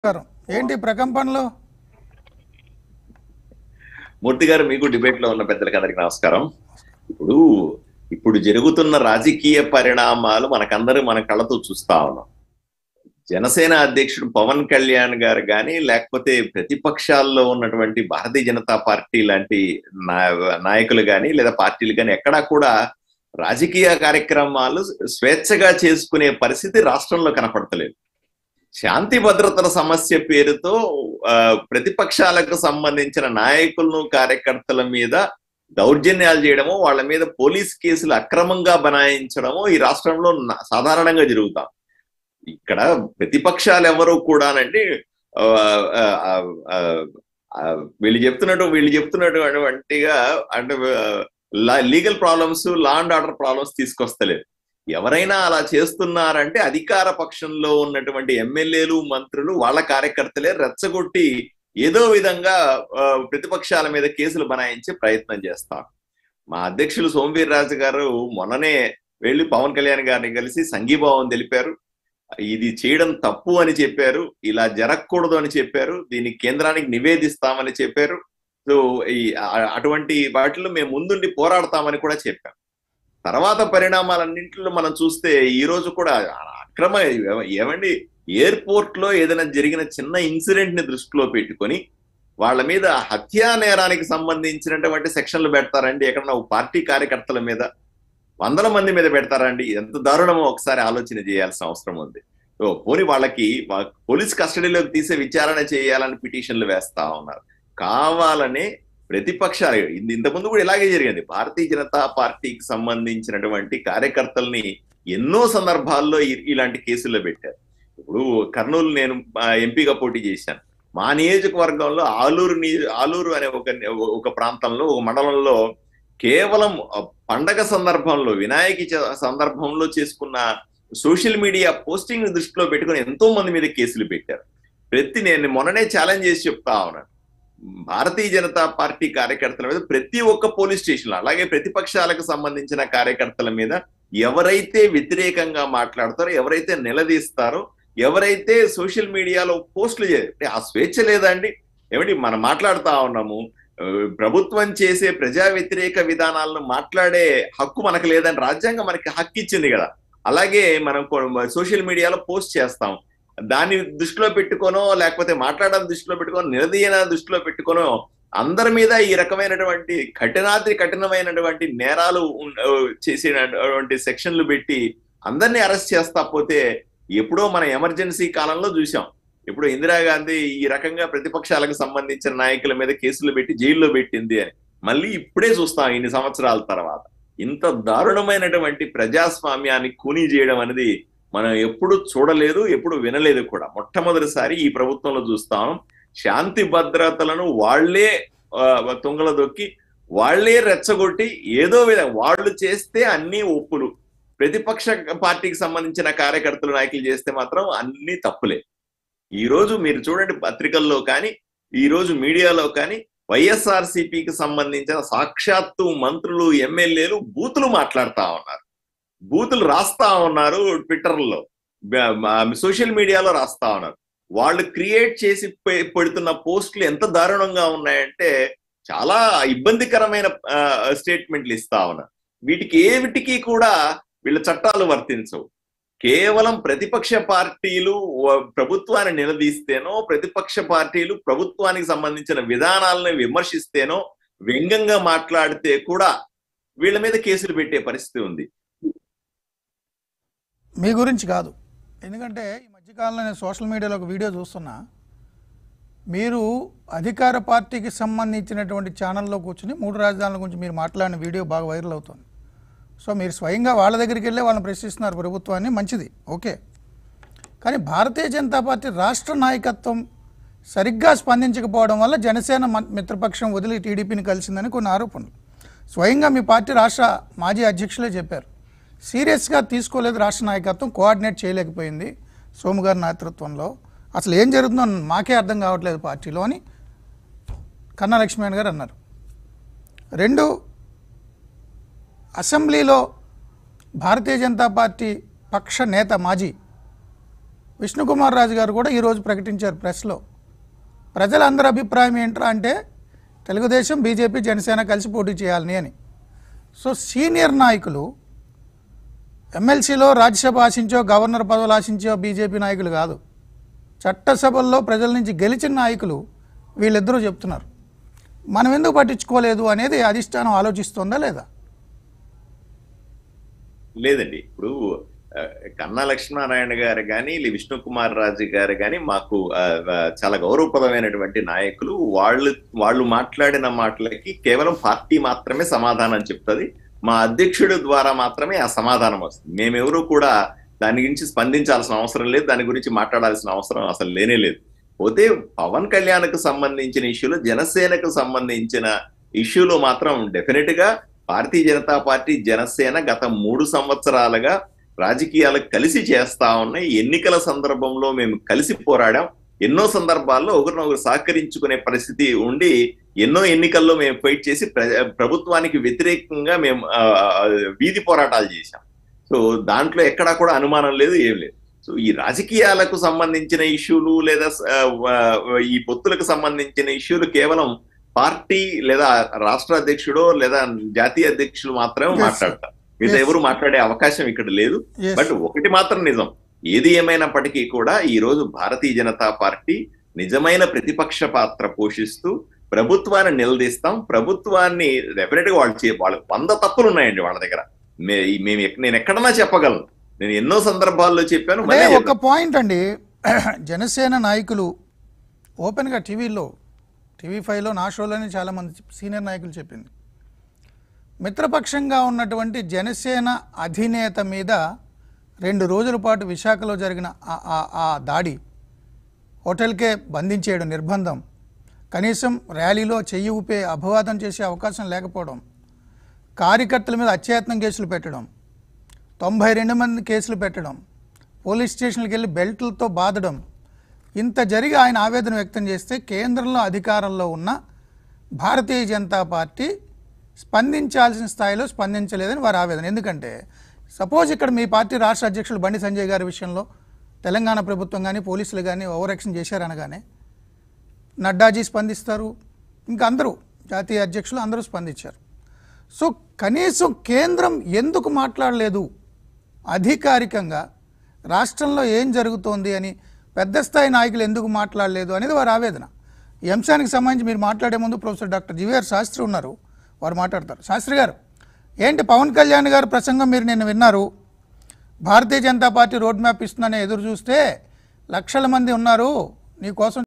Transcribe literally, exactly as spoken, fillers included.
ఏంటి ప్రకంపనలో? మూర్తి గారు, మీకు డిబేట్ లో ఉన్న పెద్దలకు అందరికి నమస్కారం. ఇప్పుడు ఇప్పుడు జరుగుతున్న రాజకీయ పరిణామాలు మనకందరూ మన కళ్ళతో చూస్తా ఉన్నాం. జనసేన అధ్యక్షుడు పవన్ కళ్యాణ్ గారు కానీ, లేకపోతే ప్రతిపక్షాల్లో ఉన్నటువంటి భారతీయ జనతా పార్టీ లాంటి నాయకులు కానీ లేదా పార్టీలు కానీ ఎక్కడా కూడా రాజకీయ కార్యక్రమాలు స్వేచ్ఛగా చేసుకునే పరిస్థితి రాష్ట్రంలో కనపడతలేదు. శాంతి భద్రతల సమస్య పేరుతో ప్రతిపక్షాలకు సంబంధించిన నాయకులను కార్యకర్తల మీద దౌర్జన్యాలు చేయడము, వాళ్ళ మీద పోలీస్ కేసులు అక్రమంగా బనాయించడము ఈ రాష్ట్రంలో సాధారణంగా జరుగుతాం. ఇక్కడ ప్రతిపక్షాలు ఎవరు కూడానండి వీళ్ళు చెప్తున్నట్టు వీళ్ళు చెప్తున్నటువంటిగా అంటే legal problems, law and order problems తీసుకొస్తలేదు. ఎవరైనా అలా చేస్తున్నారంటే అధికార పక్షంలో ఉన్నటువంటి ఎమ్మెల్యేలు, మంత్రులు, వాళ్ళ కార్యకర్తలే రెచ్చగొట్టి ఏదో విధంగా ప్రతిపక్షాల మీద కేసులు బనాయించే ప్రయత్నం చేస్తారు. మా అధ్యక్షులు సోమవీర్రాజు గారు మొన్ననే వెళ్ళి పవన్ కళ్యాణ్ గారిని కలిసి సంఘీభావం తెలిపారు. ఇది చేయడం తప్పు అని చెప్పారు, ఇలా జరగకూడదు అని చెప్పారు, దీన్ని కేంద్రానికి నివేదిస్తామని చెప్పారు. సో ఈ అటువంటి వాటిలో మేము ముందుండి పోరాడతామని కూడా చెప్పాం. తర్వాత పరిణామాలన్నింటిలో మనం చూస్తే ఈ రోజు కూడా అక్రమ ఏమండి ఎయిర్పోర్ట్ లో ఏదైనా జరిగిన చిన్న ఇన్సిడెంట్ ని దృష్టిలో పెట్టుకొని వాళ్ళ మీద హత్యా నేరానికి సంబంధించినటువంటి సెక్షన్లు పెడతారండి. ఎక్కడన్నా పార్టీ కార్యకర్తల మీద వందల మంది మీద పెడతారండి. ఎంత దారుణమో ఒకసారి ఆలోచన చేయాల్సిన అవసరం ఉంది. సో పోనీ వాళ్ళకి పోలీస్ కస్టడీలోకి తీసే విచారణ చేయాలని పిటిషన్లు వేస్తా ఉన్నారు. కావాలనే ప్రతిపక్షాలు ఇంతకుముందు కూడా ఇలాగే జరిగింది. భారతీయ జనతా పార్టీకి సంబంధించినటువంటి కార్యకర్తల్ని ఎన్నో సందర్భాల్లో ఇలాంటి కేసుల్లో పెట్టారు. ఇప్పుడు కర్నూలు నేను ఎంపీగా పోటీ చేశాను. మా నియోజకవర్గంలో ఆలూరు ఆలూరు అనే ఒక ఒక ప్రాంతంలో ఒక మండలంలో కేవలం పండగ సందర్భంలో, వినాయక సందర్భంలో చేసుకున్న సోషల్ మీడియా పోస్టింగ్ దృష్టిలో పెట్టుకుని ఎంతో మంది మీద కేసులు పెట్టారు. ప్రతి నేను మొన్ననే ఛాలెంజ్ చేసి చెప్తా ఉన్నాను, భారతీయ జనతా పార్టీ కార్యకర్తల మీద ప్రతి ఒక్క పోలీస్ స్టేషన్, అలాగే ప్రతిపక్షాలకు సంబంధించిన కార్యకర్తల మీద ఎవరైతే వ్యతిరేకంగా మాట్లాడతారో, ఎవరైతే నిలదీస్తారో, ఎవరైతే సోషల్ మీడియాలో పోస్టులు చేయాలి, ఆ స్వేచ్ఛ లేదండి. ఏమిటి మనం మాట్లాడుతా ఉన్నాము, ప్రభుత్వం చేసే ప్రజా వ్యతిరేక విధానాలను మాట్లాడే హక్కు మనకు లేదని రాజ్యాంగం మనకి హక్కు ఇచ్చింది కదా. అలాగే మనం సోషల్ మీడియాలో పోస్ట్ చేస్తాం. దాన్ని దృష్టిలో పెట్టుకోనో, లేకపోతే మాట్లాడడం దృష్టిలో పెట్టుకోనో, నిలదీయన దృష్టిలో పెట్టుకోనో అందరి మీద ఈ రకమైనటువంటి కఠినాతి కఠినమైనటువంటి నేరాలు చేసినటువంటి సెక్షన్లు పెట్టి అందరినీ అరెస్ట్ చేస్తా పోతే ఎప్పుడో మన ఎమర్జెన్సీ కాలంలో చూసాం. ఇప్పుడు ఇందిరాగాంధీ ఈ రకంగా ప్రతిపక్షాలకు సంబంధించిన నాయకుల మీద కేసులు పెట్టి జైల్లో పెట్టింది అని మళ్ళీ ఇప్పుడే చూస్తాం ఇన్ని సంవత్సరాల తర్వాత. ఇంత దారుణమైనటువంటి ప్రజాస్వామ్యాన్ని కూనీ చేయడం అనేది మనం ఎప్పుడు చూడలేదు, ఎప్పుడు వినలేదు కూడా. మొట్టమొదటిసారి ఈ ప్రభుత్వంలో చూస్తాం. శాంతి భద్రతలను వాళ్లే తుంగల దొక్కి వాళ్లే రెచ్చగొట్టి ఏదో విధంగా వాళ్ళు చేస్తే అన్ని ఒప్పులు, ప్రతిపక్ష పార్టీకి సంబంధించిన కార్యకర్తలు, నాయకులు చేస్తే మాత్రం అన్ని తప్పులే. ఈ రోజు మీరు చూడండి పత్రికల్లో కానీ, ఈ రోజు మీడియాలో కానీ వైఎస్ఆర్సీపీకి సంబంధించిన సాక్షాత్తు మంత్రులు, ఎమ్మెల్యేలు బూతులు మాట్లాడుతా ఉన్నారు, బూతులు రాస్తా ఉన్నారు, ట్విట్టర్లో, సోషల్ మీడియాలో రాస్తా ఉన్నారు. వాళ్ళు క్రియేట్ చేసి పెడుతున్న పోస్టులు ఎంత దారుణంగా ఉన్నాయంటే చాలా ఇబ్బందికరమైన స్టేట్మెంట్లు ఇస్తా ఉన్నారు. వీటికి ఏమిటికి కూడా వీళ్ళ చట్టాలు వర్తించవు. కేవలం ప్రతిపక్ష పార్టీలు ప్రభుత్వాన్ని నిలదీస్తేనో, ప్రతిపక్ష పార్టీలు ప్రభుత్వానికి సంబంధించిన విధానాలను విమర్శిస్తేనో, వ్యంగ్యంగా మాట్లాడితే కూడా వీళ్ళ మీద కేసులు పెట్టే పరిస్థితి ఉంది. మీ గురించి కాదు, ఎందుకంటే ఈ మధ్యకాలంలో నేను సోషల్ మీడియాలో ఒక వీడియో చూస్తున్నా. మీరు అధికార పార్టీకి సంబంధించినటువంటి ఛానల్లో కూర్చుని మూడు రాజధానుల గురించి మీరు మాట్లాడిన వీడియో బాగా వైరల్ అవుతుంది. సో మీరు స్వయంగా వాళ్ళ దగ్గరికి వెళ్ళి వాళ్ళని ప్రశ్నిస్తున్నారు ప్రభుత్వాన్ని, మంచిది, ఓకే. కానీ భారతీయ జనతా పార్టీ రాష్ట్ర నాయకత్వం సరిగ్గా స్పందించకపోవడం వల్ల జనసేన మిత్రపక్షం వదిలి టీడీపీని కలిసిందని కొన్ని ఆరోపణలు స్వయంగా మీ పార్టీ రాష్ట్ర మాజీ అధ్యక్షులే చెప్పారు. సీరియస్గా తీసుకోలేదు రాష్ట్ర నాయకత్వం, కోఆర్డినేట్ చేయలేకపోయింది సోము గారి నేతృత్వంలో. అసలు ఏం జరుగుతుందో మాకే అర్థం కావట్లేదు పార్టీలో అని కన్నా లక్ష్మణ్ గారు అన్నారు. రెండు, అసెంబ్లీలో భారతీయ జనతా పార్టీ పక్ష నేత మాజీ విష్ణుకుమార్ రాజు గారు కూడా ఈరోజు ప్రకటించారు ప్రెస్లో. ప్రజలందరి అభిప్రాయం ఏంట్రా అంటే తెలుగుదేశం బీజేపీ జనసేన కలిసి పోటీ చేయాలని అని. సో సీనియర్ నాయకులు ఎమ్మెల్సీలో రాజ్యసభ ఆశించో గవర్నర్ పదవులు ఆశించో బీజేపీ నాయకులు కాదు, చట్టసభల్లో ప్రజల నుంచి గెలిచిన నాయకులు వీళ్ళిద్దరూ చెప్తున్నారు. మనం ఎందుకు పట్టించుకోలేదు అనేది అధిష్టానం ఆలోచిస్తుందా లేదా? లేదండి, ఇప్పుడు కన్నా లక్ష్మీనారాయణ గారు కానీ విష్ణుకుమార్ రాజు గారు కానీ మాకు చాలా గౌరవప్రదమైనటువంటి నాయకులు. వాళ్ళు వాళ్ళు మాట్లాడిన మాటలకి కేవలం పార్టీ మాత్రమే సమాధానం చెప్తుంది. మా అధ్యక్షుడి ద్వారా మాత్రమే ఆ సమాధానం వస్తుంది. మేమెవరూ కూడా దాని గురించి స్పందించాల్సిన అవసరం లేదు, దాని గురించి మాట్లాడాల్సిన అవసరం అసలు లేనే లేదు. పోతే పవన్ కళ్యాణ్కు సంబంధించిన ఇష్యూలు, జనసేనకు సంబంధించిన ఇష్యూలు మాత్రం డెఫినెట్ గా భారతీయ జనతా పార్టీ జనసేన గత మూడు సంవత్సరాలుగా రాజకీయాలకు కలిసి చేస్తా ఉన్నాయి. ఎన్నికల సందర్భంలో మేము కలిసి పోరాడాం. ఎన్నో సందర్భాల్లో ఒకరినొకరు సహకరించుకునే పరిస్థితి ఉండి ఎన్నో ఎన్నికల్లో మేము ఫైట్ చేసి ప్రభుత్వానికి వ్యతిరేకంగా మేము వీధి పోరాటాలు చేశాం. సో దాంట్లో ఎక్కడా కూడా అనుమానం లేదు, ఏం లేదు. సో ఈ రాజకీయాలకు సంబంధించిన ఇష్యూలు లేదా ఈ పొత్తులకు సంబంధించిన ఇష్యూలు కేవలం పార్టీ లేదా రాష్ట్ర అధ్యక్షుడో లేదా జాతీయ అధ్యక్షులు మాత్రమే మాట్లాడతారు. మీద ఎవరు మాట్లాడే అవకాశం ఇక్కడ లేదు. బట్ ఒకటి మాత్రం నిజం, ఏది ఏమైనప్పటికీ కూడా ఈ రోజు భారతీయ జనతా పార్టీ నిజమైన ప్రతిపక్ష పాత్ర పోషిస్తూ ప్రభుత్వాన్ని నిలదీస్తాం. ప్రభుత్వాన్ని డెఫినెట్ గా వాళ్ళు చే వాళ్ళ వంద తప్పులు ఉన్నాయండి వాళ్ళ దగ్గర. మేము నేను ఎక్కడన్నా చెప్పగలను, నేను ఎన్నో సందర్భాల్లో చెప్పాను. ఒక పాయింట్ అండి, జనసేన నాయకులు ఓపెన్గా టీవీలో టీవీ ఫైవ్లో నా షోలోనే చాలామంది సీనియర్ నాయకులు చెప్పింది, మిత్రపక్షంగా ఉన్నటువంటి జనసేన అధినేత మీద రెండు రోజుల పాటు విశాఖలో జరిగిన ఆ దాడి, హోటల్కే బంధించేయడం, నిర్బంధం, కనీసం ర్యాలీలో చెయ్యి ఊపే అపవాదం చేసే అవకాశం లేకపోవడం, కార్యకర్తల మీద అత్యయత్నం కేసులు పెట్టడం, తొంభై రెండు మంది కేసులు పెట్టడం, పోలీస్ స్టేషన్కి వెళ్ళి బెల్టులతో బాధడం, ఇంత జరిగి ఆయన ఆవేదన వ్యక్తం చేస్తే కేంద్రంలో అధికారంలో ఉన్న భారతీయ జనతా పార్టీ స్పందించాల్సిన స్థాయిలో స్పందించలేదని వారి ఆవేదన. ఎందుకంటే సపోజ్ ఇక్కడ మీ పార్టీ రాష్ట్ర అధ్యక్షులు బండి సంజయ్ గారి విషయంలో తెలంగాణ ప్రభుత్వం కానీ పోలీసులు కానీ ఓవర్ యాక్షన్ చేశారనగానే నడ్డాజీ స్పందిస్తారు, ఇంకా అందరూ జాతీయ అధ్యక్షులు అందరూ స్పందించారు. సో కనీసం కేంద్రం ఎందుకు మాట్లాడలేదు అధికారికంగా, రాష్ట్రంలో ఏం జరుగుతోంది అని పెద్ద స్థాయి నాయకులు ఎందుకు మాట్లాడలేదు అనేది వారి ఆవేదన. ఈ అంశానికి సంబంధించి మీరు మాట్లాడే ముందు ప్రొఫెసర్ డాక్టర్ జివిఆర్ శాస్త్రి ఉన్నారు, వారు మాట్లాడతారు. శాస్త్రి గారు, ఏంటి పవన్ కళ్యాణ్ గారు ప్రసంగం మీరు నిన్న విన్నారు, Bharatiya Janata party road map ఇస్తుందని ఎదురు చూస్తే లక్షల మంది ఉన్నారు నీ కోసం